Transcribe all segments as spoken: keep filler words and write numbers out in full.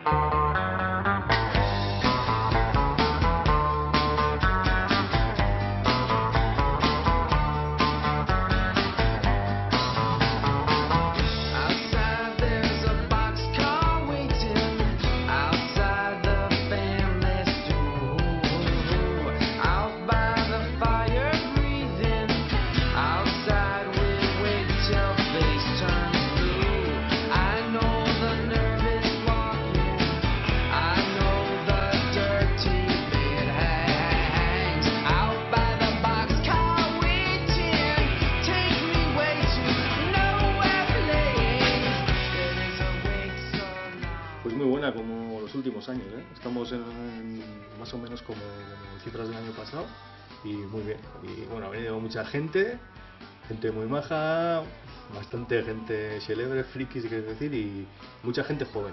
Como los últimos años, ¿eh? Estamos en, en más o menos como en cifras del año pasado y muy bien. Y bueno, ha venido mucha gente, gente muy maja, bastante gente célebre, friki si quieres decir, y mucha gente joven.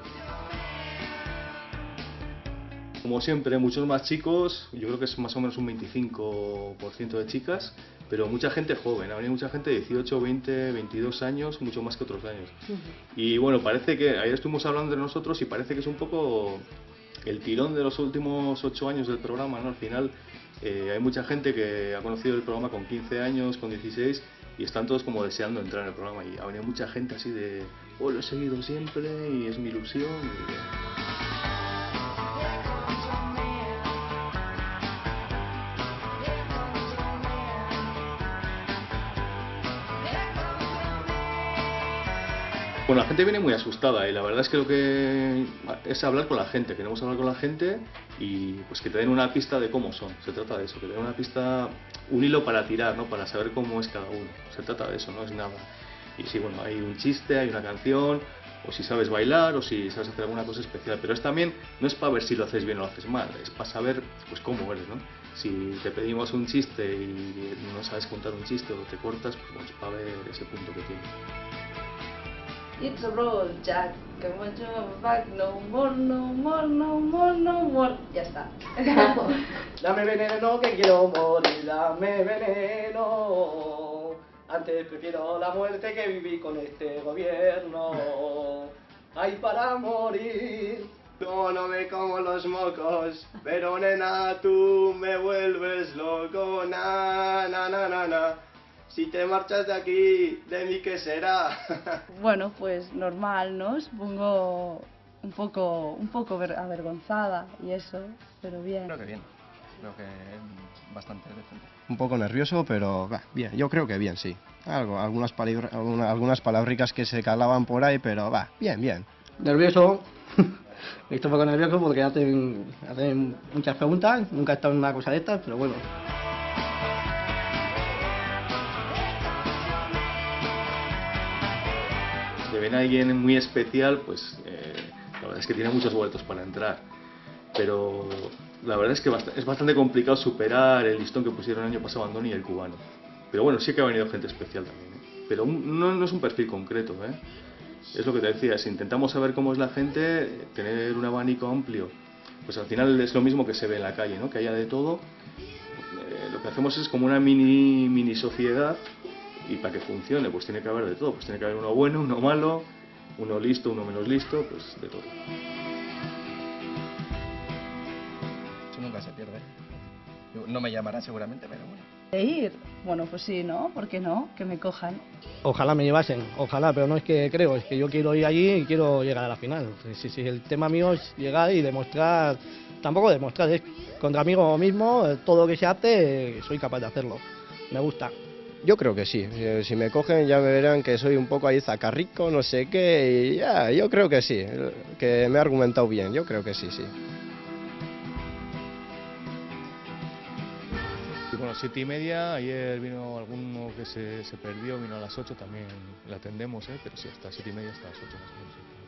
Como siempre, muchos más chicos, yo creo que es más o menos un veinticinco por ciento de chicas, pero mucha gente joven, ha venido mucha gente de dieciocho, veinte, veintidós años, mucho más que otros años. Uh-huh. Y bueno, parece que, ayer estuvimos hablando de nosotros y parece que es un poco el tirón de los últimos ocho años del programa, ¿no? Al final eh, hay mucha gente que ha conocido el programa con quince años, con dieciséis, y están todos como deseando entrar en el programa. Y ha venido mucha gente así de, oh, lo he seguido siempre y es mi ilusión. Y, bueno, la gente viene muy asustada y la verdad es que lo que es hablar con la gente, queremos hablar con la gente y pues que te den una pista de cómo son, se trata de eso, que te den una pista, un hilo para tirar, ¿no? Para saber cómo es cada uno, se trata de eso, no es nada. Y sí, bueno, hay un chiste, hay una canción, o si sabes bailar, o si sabes hacer alguna cosa especial, pero es también, no es para ver si lo haces bien o lo haces mal, es para saber pues cómo eres, ¿no? Si te pedimos un chiste y no sabes contar un chiste o te cortas, pues bueno, es para ver ese punto que tienes. It's a roll, Jack, come on, jump back, no more, no more, no more, no more. Ya está. Dame veneno que quiero morir, dame veneno. Antes prefiero la muerte que vivir con este gobierno. Ay, para morir. Yo no me como los mocos, pero nena, tú me vuelves loco, na, na, na, na, na. Si te marchas de aquí, ¿de mí qué será? Bueno, pues normal, ¿no? Supongo un poco, un poco avergonzada y eso, pero bien. Creo que bien, creo que bastante decente. Un poco nervioso, pero bah, bien, yo creo que bien, sí. Algo, algunas, palibra, alguna, algunas palabricas que se calaban por ahí, pero va, bien, bien. Nervioso, estoy un poco nervioso porque hacen, hacen muchas preguntas, nunca he estado en una cosa de estas, pero bueno. Si ven a alguien muy especial, pues eh, la verdad es que tiene muchos boletos para entrar, pero la verdad es que es bastante complicado superar el listón que pusieron el año pasado Andoni y el cubano. Pero bueno, sí que ha venido gente especial también, ¿eh? Pero un, no, no es un perfil concreto, ¿eh? Es lo que te decía, si intentamos saber cómo es la gente, tener un abanico amplio, pues al final es lo mismo que se ve en la calle, ¿no? Que haya de todo. Eh, lo que hacemos es como una mini, mini sociedad. Y para que funcione, pues tiene que haber de todo, pues tiene que haber uno bueno, uno malo, uno listo, uno menos listo, pues de todo. Eso nunca se pierde. No me llamará seguramente, pero bueno. ¿De ir? Bueno, pues sí, ¿no? ¿Por qué no? Que me cojan. Ojalá me llevasen, ojalá, pero no es que creo, es que yo quiero ir allí y quiero llegar a la final. Si, si el tema mío es llegar y demostrar, tampoco demostrar, es contra mí mismo, todo lo que se hace, soy capaz de hacerlo. Me gusta. Yo creo que sí, si me cogen ya me verán que soy un poco ahí zacarrico, no sé qué, y ya, yo creo que sí, que me he argumentado bien, yo creo que sí, sí. Y bueno, siete y media, ayer vino alguno que se, se perdió, vino a las ocho, también le atendemos, ¿eh? Pero sí, hasta siete y media, hasta las ocho más o menos.